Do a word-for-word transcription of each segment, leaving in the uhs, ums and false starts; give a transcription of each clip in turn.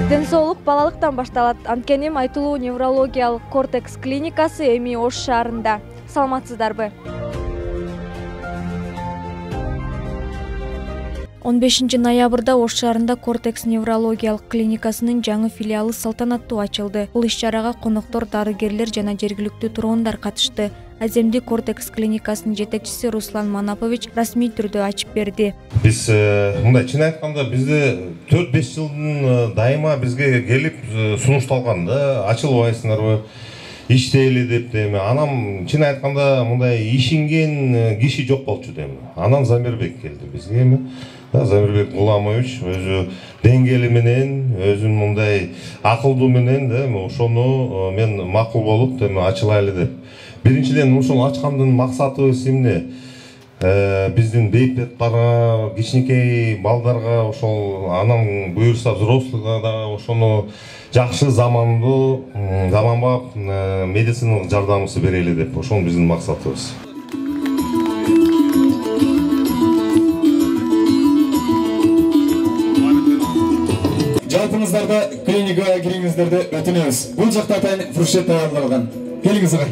Ден соолук балалыктан башталат. Анткени айтылуу неврологиялык кортекс клиникасы эми Ош шаарында. Саламатсыздарбы? он бешинчи ноябрда Ош шаарында кортекс неврологиялык клиникасынын жаңы филиалы салтанаттуу ачылды. Бул иш-чарага коноктор, дарыгерлер жана жергиликтүү тургундар катышты. Аземди кортекс клиникасынын жетекчиси Руслан Манапович расмий түрдө ачып берди. Биз мындай чын айтканда бизде төрт беш жылдын дайыма бизге келип сунушталган да, ачылбайсыңарбы, иштейли деп деме. Анан чын айтканда мындай ишинген киши жок болчу деме. Анан Замирбек келди бизге эми. Замирбек Гуламович өзү деңгели менен, өзүнүн мындай акылдуу менен да ошону мен макул болуп деме ачылайлы деп. Биринчиден ушул ачкандын максатыбыз эмне? Биздин бейпеттарга, кичинекей балдарга, ошол анан буюрса взрослыйга да ошону жакшы замандуу, заманбап медициналык жардамыбызды берели деп, ошол биздин максатыбыз. Жалпыңыздарда клиникага кириңиздерди өтүнөбүз. Бул жакта атайын фуршет даярдалган. Келиңиз агай.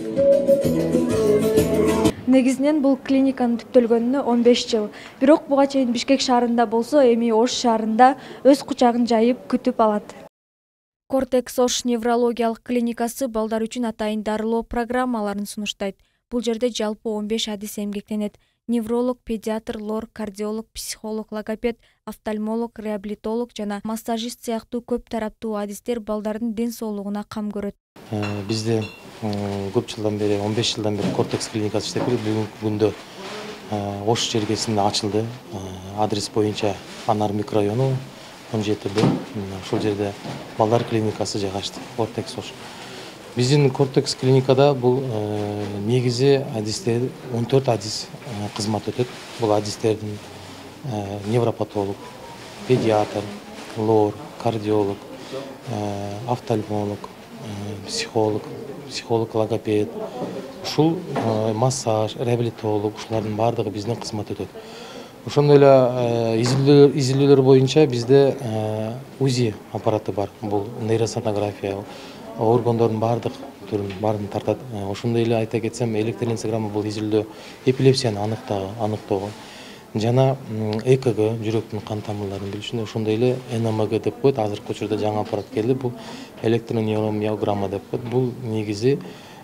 Негизинен бул клиниканын түптөлгөнүнө он беш жыл. Бирок буга чейин Бишкек шаарында болсо, эми Ош шаарында өз кучагын жайып күтүп алат. Кортекс Ош неврологиялык клиникасы балдар үчүн атайын дарылоо программаларын сунуштайт. Бул жерде жалпы он беш адис эмгектенет. Невролог, педиатр, лор, кардиолог, психолог, логопед, офтальмолог, реабилитолог жана массажист сыяктуу көп тараптуу адистер балдардын ден соолугуна кам көрөт. Бизде көп жылдан бери, он беш жылдан бери кортекс клиникасы иштеп келет. Бүгүнкү күндө Ош жергесинде ачылды. Адрес боюнча Анар микрорайону он жети Б. Ошол жерде балдар клиникасы жайгашты. Кортекс Ош. Биздин кортекс клиникада бул негизи адистер он төрт адис кызмат өтөт. Бул адистердин невропатолог, педиатр, лор, кардиолог, офтальмолог, психолог, психолог, логопед, ушул массаж, реабилитолог, ушулардын баардыгы биздин кызмат өтөт. Ошондой эле изилдөөлөр боюнча бизде УЗИ аппараты бар. Бул нейросонография, органдардын баардык түрүн баарын тартат. Ошондой эле айта кетсем, электроэнцефалограмма бул изилдөө эпилепсияны аныктоого жана Э К Г жүрөктүн кан тамырларын билиш үчүн, ошондой эле Н М Г деп коет. Азыркы учурда жаңы аппарат келди. Бул электромиограмма деп коет. Бул негизи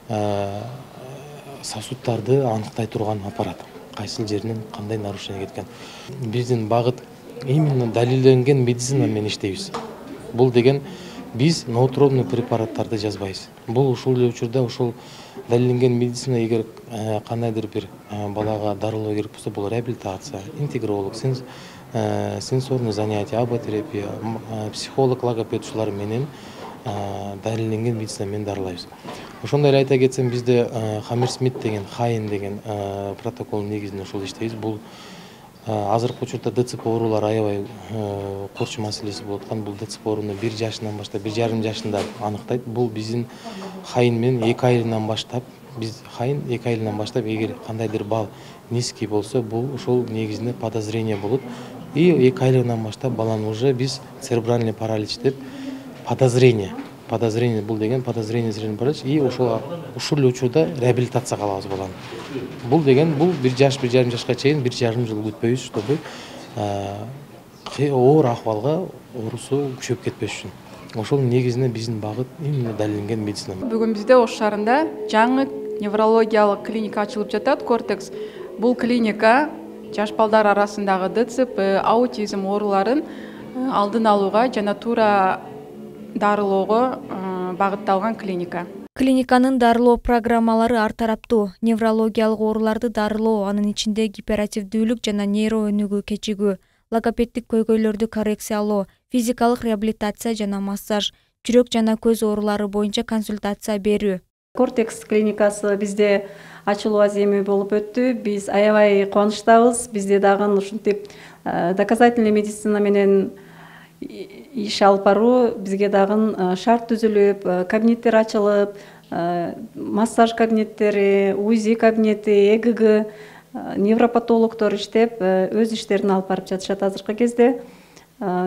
сосудтарды аныктай турган аппарат. Кайсыл жеринен кандай нарушение кеткен. Биздин багыт именно далилденген медицина менен иштейбиз. Бул деген биз ноотропный препараттарды жазбайбыз. Бул ушул эле учурда ушул далилденген медицина, эгер кандайдыр бир балага дарылоо керек болсо, бул реабилитация, интегролог, сенсорный занятие, аботерапия, психолог, логопед ушулар менен далилденген медицина менен дарылайбыз. Ошондой эле айта кетсем, бизде Хаммерсмит деген, Хайен деген протокол негизинде ушул иштейбиз. Бул азыркы учурда Д Ц П оорулар аябай корчу маселеси болуп аткан. Бул Д Ц П ооруну бир жашынан баштап, бир жарым жашында аныктайт. Бул биздин Хайен менен эки айынан баштап, биз Хайен эки айынан баштап, эгер кандайдыр бал низкий болсо, бул ошол негизинде подозрение болот. И эки айынан баштап баланы уже биз церебральный паралич деп подозрение Подозрение бул деген подозрение зрение паралич, и ошол ушул эле учурда реабилитация кылабыз баланы. Бул деген бул бир жаш, бир жарым жашка чейин бир жарым жыл күтпөйбүз, чтобы оор акыбалга оорусу күчөп кетпеш үчүн. Ошол негизинде биздин багыт именно далилденген медицина. Бүгүн бизде Ош шаарында жаңы неврологиялык клиника ачылып жатат. Кортекс бул клиника жаш балдар арасындагы Д Ц П, аутизм ооруларын алдын алууга жана туура дарылоого багытталган клиника. Клиниканын дарылоо программалары ар тараптуу. Неврологиялык ооруларды дарылоо, анын ичинде гиперактивдүүлүк жана нейро өнүгүү кечигүү, логопеддик көйгөйлөрдү коррекциялоо, физикалык реабилитация жана массаж, жүрөк жана көз оорулары боюнча консультация берүү. Кортекс клиникасы бизде ачылуу аземи болуп өттү. Биз аябай кубанычтабыз. Бизде дагы ушинтип доказательный медицина менен иш алып баруу бизге дагы шарт түзүлүп, кабинеттер ачылып, массаж кабинеттери, УЗИ кабинети, Э Г Г, невропатологдор иштеп, өз иштерин алып барып жатышат азыркы кезде.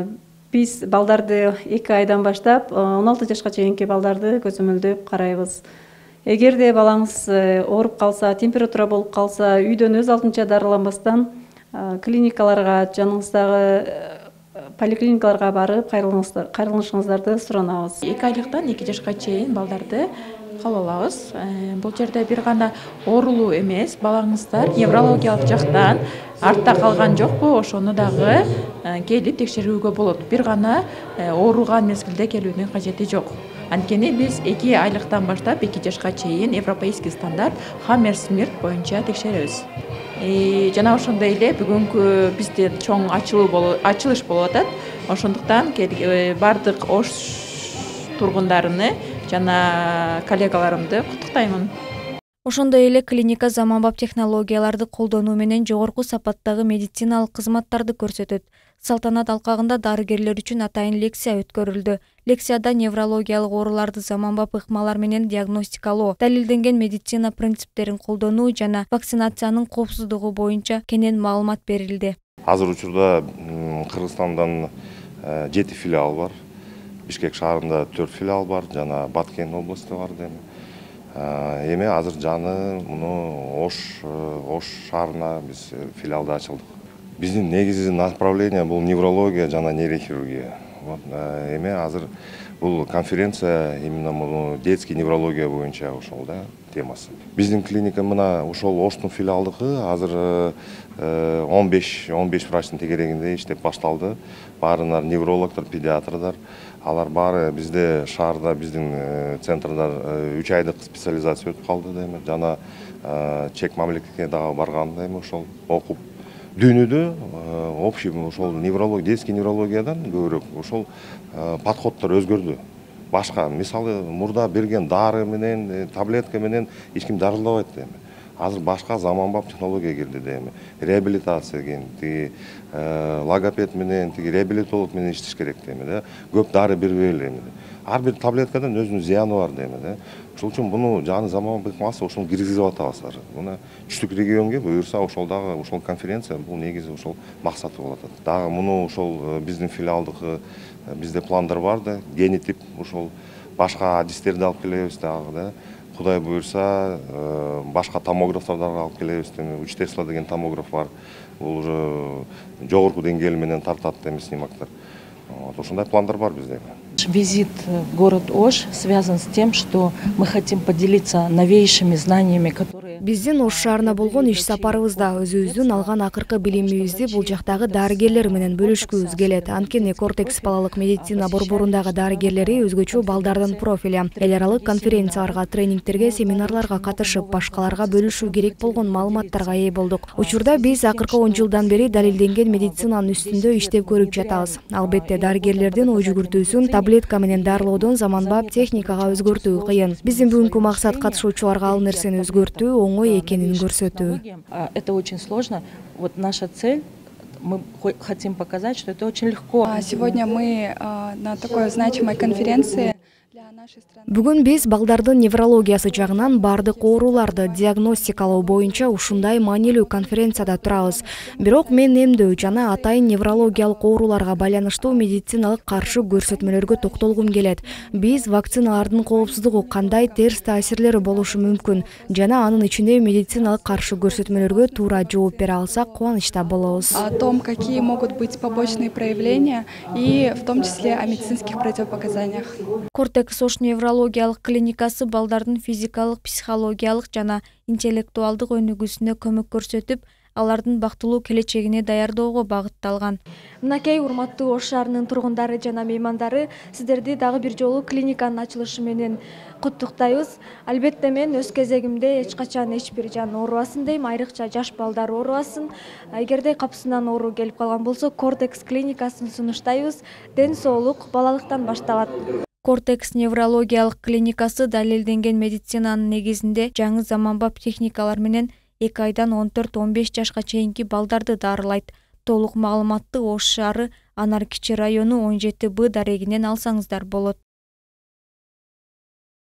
Биз балдарды эки айдан баштап он алты жашка чейинки балдарды көзөмөлдөп карайбыз. Эгерде балаңыз ооруп калса, температура болуп калса, үйдөн өз алдынча дарыланбастан клиникаларга, жаныңыздагы поликлиникаларга барып кайрылышыңыздарды суранабыз. эки айлыктан эки жашка чейин балдарды кабыл алабыз. Бул жерде бир гана оорулуу эмес, балаңыздар неврологиялык жактан артта калган жокпу, ошону дагы келип текшерүүгө болот. Бир гана ооруган мезгилде келүүнүн кажети жок. Анткени биз эки айлыктан баштап эки жашка чейин европейский стандарт Хаммерсмирт боюнча текшеребиз. Жана ошондой эле бүгүнкү бизде чоң ачылуу ачылыш болуп атат. Ошондуктан бардык Ош тургундарыны жана коллегаларымды куттуктаймын. Ошондой эле клиника заманбап технологияларды колдонуу менен жогорку сапаттагы медициналык кызматтарды көрсөтөт. Салтанат алкагында дарыгерлер үчүн атайын лекция өткөрүлдү. Лекцияда неврологиялык ооруларды заманбап ыкмалар менен диагностикалоо, далилденген медицина принциптерин колдонуу жана вакцинациянын коопсуздугу боюнча кенен маалымат берилди. Азыр учурда Кыргызстандан жети филиал бар. Бишкек шаарында төрт филиал бар, жана Баткен областы бар дейм. Эми азыр жаны муну Ош Ош шаарына биз филиалды ачылдык. Биздин негизи направление бул неврология жана нейрохирургия. Вот эми азыр бул конференция именно муну детский неврология боюнча ошол да темасы. Биздин клиника мына ошол Оштун филиалдыкы азыр он беш врачтын тегерегинде иштеп башталды. Баарынар неврологдор, педиатрдар. Алар баары бизде шаарда биздин центрда үч айдык специализация өтүп калды дейм. Жана чек мамлекетке дагы барган дейм ошол окуп. Дүйнөдө общий ошол неврология, детский неврологиядан көбүрөөк ошол подходдор өзгөрдү. Башка, мисалы, мурда берген дары менен, таблетка менен эч ким дарылабайт дейм. Азыр башка заманбап технология келди дейм. Реабилитация ген, тиги логопед менен, тиги реабилитолог менен иштеш керек дейм да. Көп дары бербей эле. Ар бир таблеткадан өзүнүн зыяны бар дейм да. Ошол үчүн буну жаны заманбап ыкмасы ошону киргизип атабыз. Мына түштүк регионго буюрса ошол дагы ошол конференция бул негизи ошол максаты болот. Дагы муну ошол биздин филиалдыкы бизде пландар бар да, генотип ошол башка адистерди алып келебиз дагы да. Кудай буюрса башка томографтарды алып келебиз. үч Тесла деген томограф бар. Бул уже жогорку деңгээл менен тартат дейм снимоктор. Вот ошондой пландар бар бизде. Визит в город Ош связан с тем, что мы хотим поделиться новейшими знаниями, которые... Биздин Ош шаарына болгон иш сапарыбызда өзүбүздүн алган акыркы билимибизди бул жактагы дарыгерлер менен бөлүшкүбүз келет. Анткени Кортекс балалык медицина борборундагы дарыгерлери өзгөчө балдардын профили. Эл аралык конференцияларга, тренингтерге, семинарларга катышып, башкаларга бөлүшүү керек болгон маалыматтарга ээ болдук. Учурда биз акыркы он жылдан бери далилденген медицинанын үстүндө иштеп көрүп жатабыз. Албетте дарыгерлердин ой жүгүртүүсүн таблетка менен дарылоодон заманбап техникага өзгөртүү кыйын. Биздин бүгүнкү максат катышуучуларга ал нерсени өзгөртүү, оңой экенин көрсөтүү. Это очень сложно. Вот наша цель, мы хотим показать, что это очень легко. Сегодня мы на такой значимой конференции. Бүгүн биз балдардын неврологиясы жагынан бардык ооруларды диагностикалоо боюнча ушундай маанилүү конференцияда турабыз. Бирок мен эмдөө жана атайын неврологиялык ооруларга байланыштуу медициналык каршы көрсөтмөлөргө токтолгум келет. Биз вакциналардын коопсуздугу кандай терс таасирлери болушу мүмкүн жана анын ичинде медициналык каршы көрсөтмөлөргө туура жооп бере алсак кубанычта болобуз. О том, какие могут быть побочные проявления и в том числе о медицинских противопоказаниях. Кортекс Ош неврологиялык клиникасы балдардын физикалык, психологиялык жана интеллектуалдык өнүгүүсүнө көмөк көрсөтүп, алардын бактылуу келечегине даярдоого багытталган. Мынакей урматтуу Ош шаарынын тургундары жана меймандары, сиздерди дагы бир жолу клиниканын ачылышы менен куттуктайбыз. Албетте мен өз кезегимде эч качан эч бир жан оорубасын дейм, айрыкча жаш балдар оорубасын. Эгерде капысынан оору келип калган болсо, Кортекс клиникасын сунуштайбыз. Ден соолук балалыктан башталат. Кортекс неврологиялык клиникасы далилденген медицинанын негизинде жаңы заманбап техникалар менен эки айдан он төрт он беш жашка чейинки балдарды дарылайт. Толук маалыматты Ош шаары Анар Кичи району он жети Б дарегинен алсаңыздар болот.